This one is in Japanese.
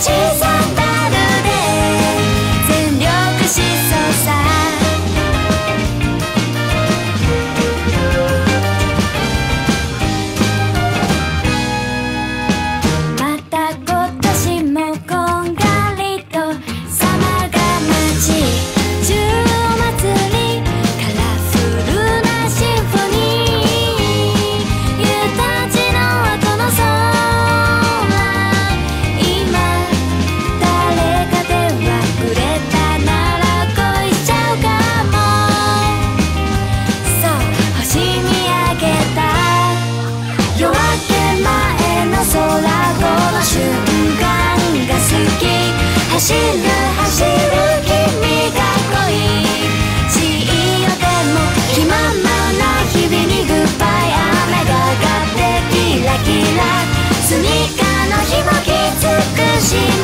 サンダルで全力疾走さ。また今年もこんがりと様が待ち、週末にカラフルなシンフォニー、夕立の後の空、今誰か電話くれたなら恋しちゃうかも。そう、星見上げた夜明け前の空、この瞬間が好き。走る走る君が恋しいよ。でも気ままな日々にグッバイ、雨が上がってキラキラ、スニーカーの紐きつくし